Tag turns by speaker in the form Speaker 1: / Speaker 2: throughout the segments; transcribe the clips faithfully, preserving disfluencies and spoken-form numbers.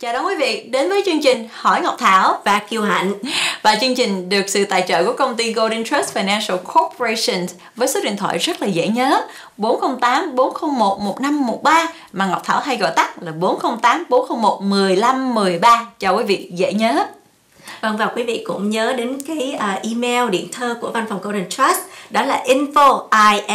Speaker 1: Chào đón quý vị đến với chương trình Hỏi Ngọc Thảo
Speaker 2: và Kiều Hạnh.
Speaker 1: Và chương trình được sự tài trợ của công ty Golden Trust Financial Corporation với số điện thoại rất là dễ nhớ bốn không tám bốn không một một năm một ba mà Ngọc Thảo hay gọi tắt là bốn không tám bốn không một một năm một ba cho quý vị dễ nhớ.
Speaker 2: Vâng, và quý vị cũng nhớ đến cái uh, email điện thơ của văn phòng Golden Trust, đó là info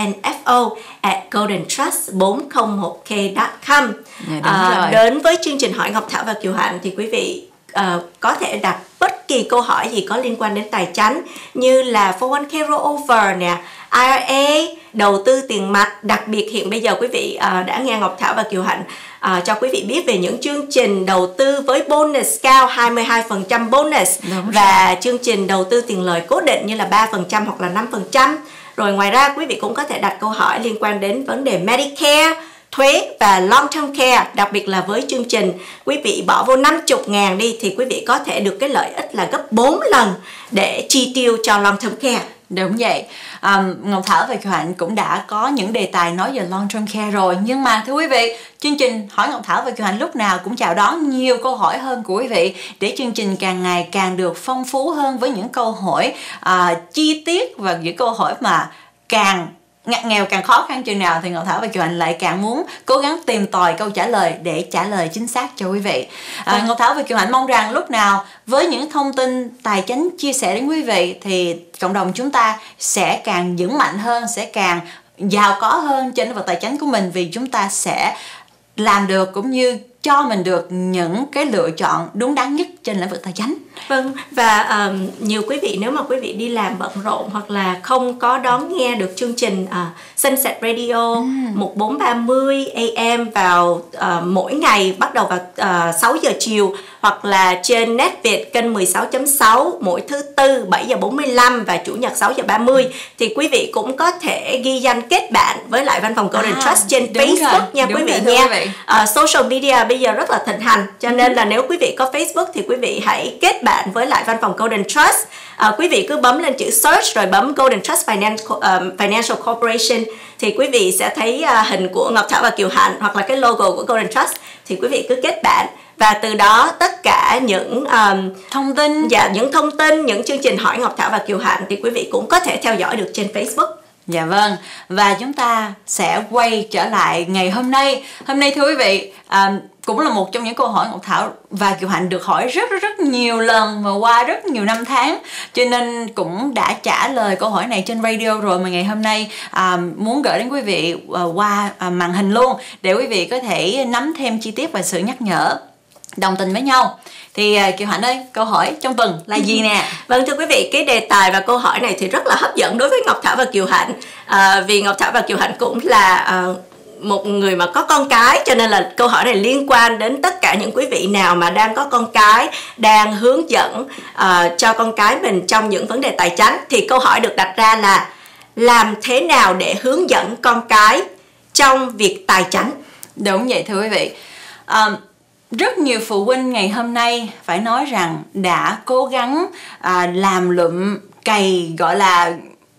Speaker 2: info at goldentrust bốn không một k dot com.
Speaker 1: Dạ,
Speaker 2: uh, đến với chương trình Hỏi Ngọc Thảo và Kiều Hạnh thì quý vị uh, có thể đặt bất kỳ câu hỏi gì có liên quan đến tài chính như là four oh one k rollover nè, I R A, đầu tư tiền mặt. Đặc biệt hiện bây giờ quý vị uh, đã nghe Ngọc Thảo và Kiều Hạnh uh, cho quý vị biết về những chương trình đầu tư với bonus cao hai mươi hai phần trăm bonus. Đúng và rồi. Chương trình đầu tư tiền lời cố định như là ba phần trăm hoặc là năm phần trăm. Rồi ngoài ra quý vị cũng có thể đặt câu hỏi liên quan đến vấn đề Medicare, thuế và long term care. Đặc biệt là với chương trình quý vị bỏ vô năm mươi ngàn đi thì quý vị có thể được cái lợi ích là gấp bốn lần để chi tiêu cho long term care.
Speaker 1: Đúng vậy. um, Ngọc Thảo và Kiều Hạnh cũng đã có những đề tài nói về long term care rồi. Nhưng mà thưa quý vị, chương trình Hỏi Ngọc Thảo và Kiều Hạnh lúc nào cũng chào đón nhiều câu hỏi hơn của quý vị, để chương trình càng ngày càng được phong phú hơn với những câu hỏi uh, chi tiết và những câu hỏi mà càng ngặt nghèo càng khó khăn chừng nào thì Ngọc Thảo và Kiều Hạnh lại càng muốn cố gắng tìm tòi câu trả lời để trả lời chính xác cho quý vị. à, Ngọc Thảo và Kiều Hạnh mong rằng lúc nào với những thông tin tài chính chia sẻ đến quý vị thì cộng đồng chúng ta sẽ càng vững mạnh hơn, sẽ càng giàu có hơn trên lĩnh vực tài chính của mình, vì chúng ta sẽ làm được cũng như cho mình được những cái lựa chọn đúng đắn nhất trên lĩnh vực tài chính.
Speaker 2: Vâng, và um, nhiều quý vị nếu mà quý vị đi làm bận rộn hoặc là không có đón nghe được chương trình uh, Sunset Radio ừ. một bốn ba mươi a m vào uh, mỗi ngày bắt đầu vào uh, sáu giờ chiều, hoặc là trên Net Việt kênh mười sáu chấm sáu mỗi thứ tư bảy giờ bốn mươi lăm và chủ nhật sáu giờ ba mươi, thì quý vị cũng có thể ghi danh kết bạn với lại văn phòng Golden à, Trust trên Facebook rồi, nha quý vị nha. Quý vị. Uh, social media bây giờ rất là thịnh hành, cho nên là nếu quý vị có Facebook thì quý vị hãy kết bạn với lại văn phòng Golden Trust. À, quý vị cứ bấm lên chữ search rồi bấm Golden Trust Financial, um, Financial Corporation thì quý vị sẽ thấy uh, hình của Ngọc Thảo và Kiều Hạnh hoặc là cái logo của Golden Trust, thì quý vị cứ kết bạn và từ đó tất cả những um,
Speaker 1: thông tin
Speaker 2: dạ, những thông tin, những chương trình Hỏi Ngọc Thảo và Kiều Hạnh thì quý vị cũng có thể theo dõi được trên Facebook.
Speaker 1: Dạ vâng, và chúng ta sẽ quay trở lại ngày hôm nay. Hôm nay thưa quý vị, um, cũng là một trong những câu hỏi Ngọc Thảo và Kiều Hạnh được hỏi rất rất rất nhiều lần mà qua rất nhiều năm tháng, cho nên cũng đã trả lời câu hỏi này trên radio rồi, mà ngày hôm nay à, muốn gửi đến quý vị à, qua à, màn hình luôn để quý vị có thể nắm thêm chi tiết và sự nhắc nhở đồng tình với nhau. Thì à, Kiều Hạnh ơi, câu hỏi trong tuần là gì nè?
Speaker 2: Vâng thưa quý vị, cái đề tài và câu hỏi này thì rất là hấp dẫn đối với Ngọc Thảo và Kiều Hạnh, à, vì Ngọc Thảo và Kiều Hạnh cũng là à, một người mà có con cái, cho nên là câu hỏi này liên quan đến tất cả những quý vị nào mà đang có con cái, đang hướng dẫn uh, cho con cái mình trong những vấn đề tài chính. Thì câu hỏi được đặt ra là làm thế nào để hướng dẫn con cái trong việc tài chính?
Speaker 1: Đúng vậy thưa quý vị. Um, Rất nhiều phụ huynh ngày hôm nay phải nói rằng đã cố gắng uh, làm lụm cày, gọi là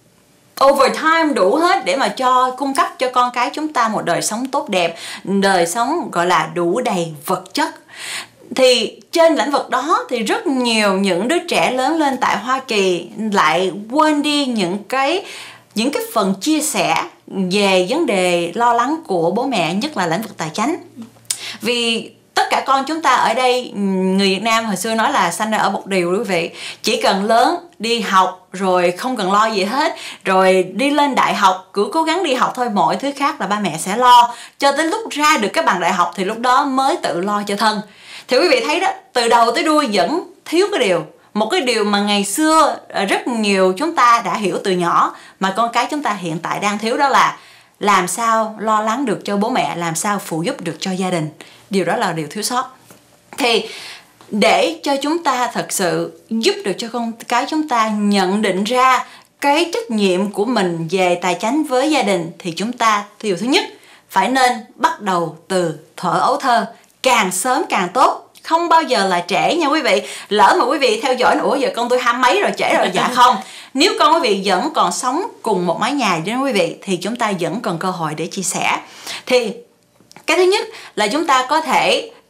Speaker 1: overtime đủ hết để mà cho cung cấp cho con cái chúng ta một đời sống tốt đẹp, đời sống gọi là đủ đầy vật chất. Thì trên lĩnh vực đó thì rất nhiều những đứa trẻ lớn lên tại Hoa Kỳ lại quên đi những cái những cái phần chia sẻ về vấn đề lo lắng của bố mẹ, nhất là lĩnh vực tài chính. Vì tất cả con chúng ta ở đây, người Việt Nam hồi xưa nói là sanh ra ở một điều quý vị, chỉ cần lớn đi học rồi không cần lo gì hết, rồi đi lên đại học cứ cố gắng đi học thôi, mọi thứ khác là ba mẹ sẽ lo, cho tới lúc ra được cái bằng đại học thì lúc đó mới tự lo cho thân. Thì quý vị thấy đó, từ đầu tới đuôi vẫn thiếu cái điều, một cái điều mà ngày xưa rất nhiều chúng ta đã hiểu từ nhỏ mà con cái chúng ta hiện tại đang thiếu, đó là làm sao lo lắng được cho bố mẹ, làm sao phụ giúp được cho gia đình. Điều đó là điều thiếu sót. Thì để cho chúng ta thật sự giúp được cho con cái chúng ta nhận định ra cái trách nhiệm của mình về tài chính với gia đình, thì chúng ta điều thứ nhất phải nên bắt đầu từ thuở ấu thơ, càng sớm càng tốt, không bao giờ là trễ nha quý vị. Lỡ mà quý vị theo dõi, ủa giờ con tôi hai mấy rồi, trễ rồi, dạ không. Nếu con quý vị vẫn còn sống cùng một mái nhà với quý vị thì chúng ta vẫn còn cơ hội để chia sẻ. Thì cái thứ nhất là chúng ta có thể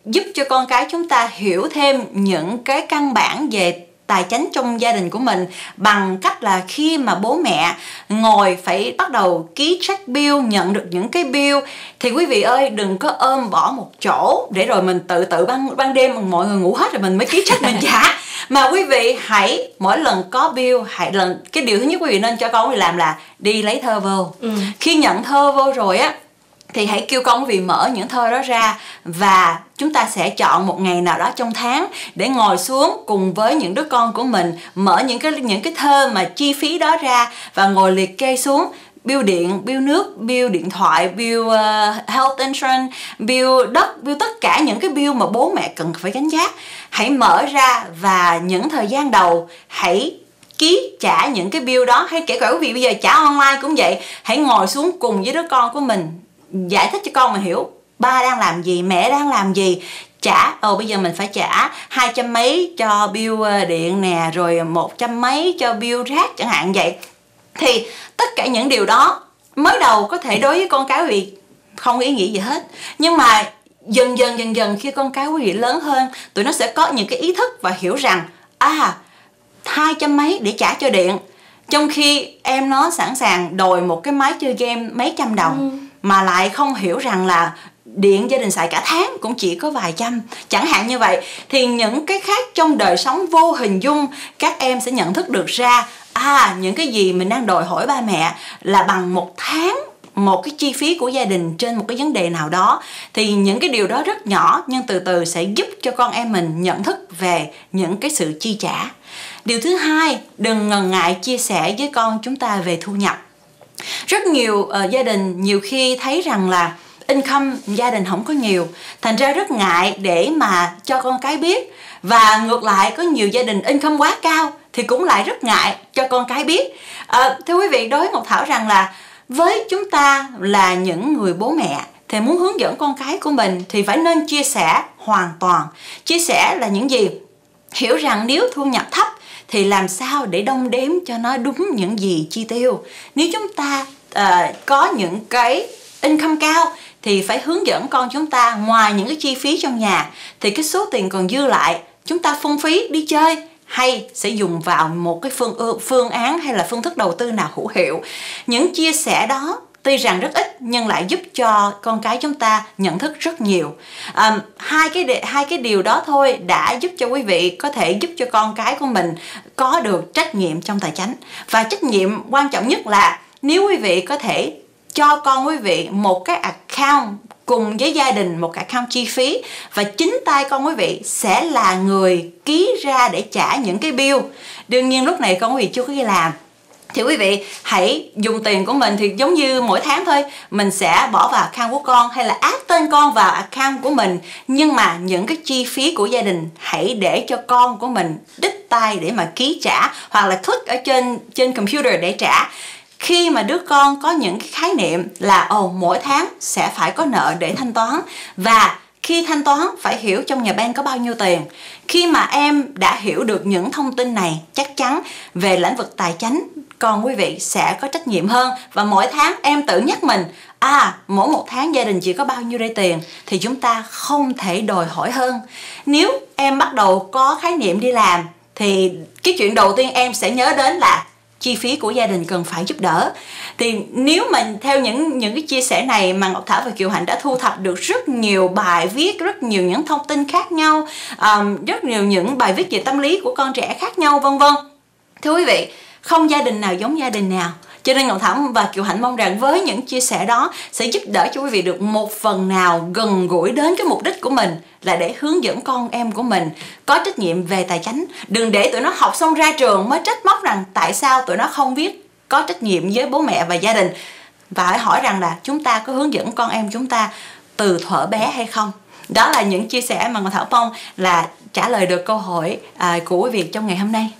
Speaker 1: giúp cho con cái chúng ta hiểu thêm những cái căn bản về tài chính trong gia đình của mình bằng cách là khi mà bố mẹ ngồi phải bắt đầu ký check bill, nhận được những cái bill thì quý vị ơi đừng có ôm bỏ một chỗ để rồi mình tự tự ban, ban đêm mọi người ngủ hết rồi mình mới ký check mình trả. Mà quý vị hãy mỗi lần có bill, hãy lần cái điều thứ nhất quý vị nên cho con quý vị làm là đi lấy thơ vô. Ừ. Khi nhận thơ vô rồi á thì hãy kêu con quý vị mở những thơ đó ra, và chúng ta sẽ chọn một ngày nào đó trong tháng để ngồi xuống cùng với những đứa con của mình, mở những cái những cái thơ mà chi phí đó ra và ngồi liệt kê xuống. Bill điện, bill nước, bill điện thoại, bill uh, health insurance, bill đất, bill tất cả những cái bill mà bố mẹ cần phải gánh vác. Hãy mở ra và những thời gian đầu hãy ký trả những cái bill đó, hay kể cả quý vị bây giờ trả online cũng vậy. Hãy ngồi xuống cùng với đứa con của mình, giải thích cho con mà hiểu ba đang làm gì, mẹ đang làm gì. Trả, ồ bây giờ mình phải trả hai trăm mấy cho bill điện nè, rồi một trăm mấy cho bill rác chẳng hạn vậy. Thì tất cả những điều đó mới đầu có thể đối với con cái quý vị không có ý nghĩa gì hết, nhưng mà dần dần dần dần khi con cái quý vị lớn hơn, tụi nó sẽ có những cái ý thức và hiểu rằng à hai trăm mấy để trả cho điện, trong khi em nó sẵn sàng đòi một cái máy chơi game mấy trăm đồng. Ừ. Mà lại không hiểu rằng là điện gia đình xài cả tháng cũng chỉ có vài trăm, chẳng hạn như vậy. Thì những cái khác trong đời sống vô hình dung các em sẽ nhận thức được ra, à những cái gì mình đang đòi hỏi ba mẹ là bằng một tháng một cái chi phí của gia đình trên một cái vấn đề nào đó. Thì những cái điều đó rất nhỏ nhưng từ từ sẽ giúp cho con em mình nhận thức về những cái sự chi trả. Điều thứ hai, đừng ngần ngại chia sẻ với con chúng ta về thu nhập. Rất nhiều uh, gia đình nhiều khi thấy rằng là income gia đình không có nhiều, thành ra rất ngại để mà cho con cái biết. Và ngược lại có nhiều gia đình income quá cao thì cũng lại rất ngại cho con cái biết. uh, Thưa quý vị, đối với Ngọc Thảo rằng là với chúng ta là những người bố mẹ thì muốn hướng dẫn con cái của mình thì phải nên chia sẻ hoàn toàn. Chia sẻ là những gì? Hiểu rằng nếu thu nhập thấp thì làm sao để đong đếm cho nó đúng những gì chi tiêu. Nếu chúng ta uh, có những cái income cao thì phải hướng dẫn con chúng ta ngoài những cái chi phí trong nhà thì cái số tiền còn dư lại chúng ta phung phí đi chơi hay sẽ dùng vào một cái phương, phương án hay là phương thức đầu tư nào hữu hiệu. Những chia sẻ đó tuy rằng rất ít nhưng lại giúp cho con cái chúng ta nhận thức rất nhiều. À, hai cái hai cái điều đó thôi đã giúp cho quý vị có thể giúp cho con cái của mình có được trách nhiệm trong tài chính. Và trách nhiệm quan trọng nhất là nếu quý vị có thể cho con quý vị một cái account cùng với gia đình, một account chi phí, và chính tay con quý vị sẽ là người ký ra để trả những cái bill. Đương nhiên lúc này con quý vị chưa có đi làm thì quý vị hãy dùng tiền của mình thì giống như mỗi tháng thôi, mình sẽ bỏ vào account của con hay là add tên con vào account của mình, nhưng mà những cái chi phí của gia đình hãy để cho con của mình đích tay để mà ký trả hoặc là click ở trên trên computer để trả. Khi mà đứa con có những cái khái niệm là ồ oh, mỗi tháng sẽ phải có nợ để thanh toán, và khi thanh toán phải hiểu trong nhà băng có bao nhiêu tiền. Khi mà em đã hiểu được những thông tin này, chắc chắn về lĩnh vực tài chính con quý vị sẽ có trách nhiệm hơn. Và mỗi tháng em tự nhắc mình, à mỗi một tháng gia đình chỉ có bao nhiêu đây tiền thì chúng ta không thể đòi hỏi hơn. Nếu em bắt đầu có khái niệm đi làm thì cái chuyện đầu tiên em sẽ nhớ đến là chi phí của gia đình cần phải giúp đỡ. Thì nếu mà theo những những cái chia sẻ này mà Ngọc Thảo và Kiều Hạnh đã thu thập được rất nhiều bài viết, rất nhiều những thông tin khác nhau, um, rất nhiều những bài viết về tâm lý của con trẻ khác nhau, vân vân. Thưa quý vị, không gia đình nào giống gia đình nào. Cho nên Ngọc Thảo và Kiều Hạnh mong rằng với những chia sẻ đó sẽ giúp đỡ cho quý vị được một phần nào gần gũi đến cái mục đích của mình là để hướng dẫn con em của mình có trách nhiệm về tài chính. Đừng để tụi nó học xong ra trường mới trách móc rằng tại sao tụi nó không biết có trách nhiệm với bố mẹ và gia đình. Và phải hỏi rằng là chúng ta có hướng dẫn con em chúng ta từ thuở bé hay không. Đó là những chia sẻ mà Ngọc Thảo mong là trả lời được câu hỏi à, của quý vị trong ngày hôm nay.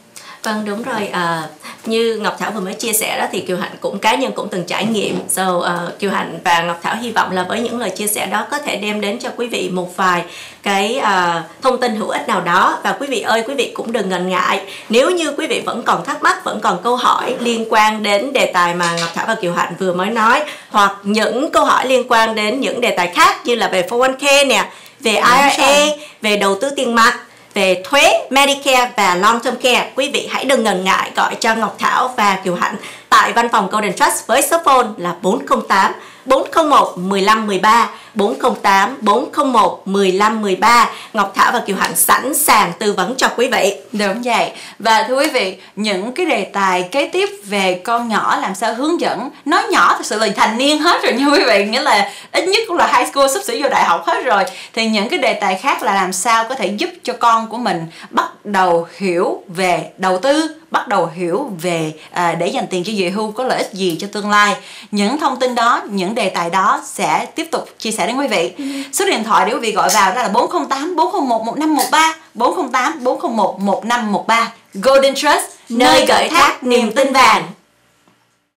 Speaker 2: Vâng, đúng rồi. À, như Ngọc Thảo vừa mới chia sẻ đó thì Kiều Hạnh cũng cá nhân cũng từng trải nghiệm. So, uh, Kiều Hạnh và Ngọc Thảo hy vọng là với những lời chia sẻ đó có thể đem đến cho quý vị một vài cái uh, thông tin hữu ích nào đó. Và quý vị ơi, quý vị cũng đừng ngần ngại. Nếu như quý vị vẫn còn thắc mắc, vẫn còn câu hỏi liên quan đến đề tài mà Ngọc Thảo và Kiều Hạnh vừa mới nói, hoặc những câu hỏi liên quan đến những đề tài khác như là về four oh one k nè, về I R A, về đầu tư tiền mặt, về thuế, Medicare và Long Term Care, quý vị hãy đừng ngần ngại gọi cho Ngọc Thảo và Kiều Hạnh tại văn phòng Golden Trust với số phone là bốn không tám bốn không một một năm một ba, bốn không tám bốn không một một năm một ba. Ngọc Thảo và Kiều Hạnh sẵn sàng tư vấn cho quý vị.
Speaker 1: Đúng vậy. Và thưa quý vị, những cái đề tài kế tiếp về con nhỏ làm sao hướng dẫn, nói nhỏ thật sự là thành niên hết rồi nha quý vị, nghĩa là ít nhất cũng là high school, sắp sửa vô đại học hết rồi. Thì những cái đề tài khác là làm sao có thể giúp cho con của mình bắt đầu hiểu về đầu tư, bắt đầu hiểu về à, để dành tiền cho về hưu có lợi ích gì cho tương lai. Những thông tin đó, những đề tài đó sẽ tiếp tục chia sẻ đến quý vị. Ừ. Số điện thoại để quý vị gọi vào đó là bốn không tám bốn không một một năm một ba, bốn không tám bốn không một một năm một ba. Golden Trust, nơi gửi thác niềm tin vàng.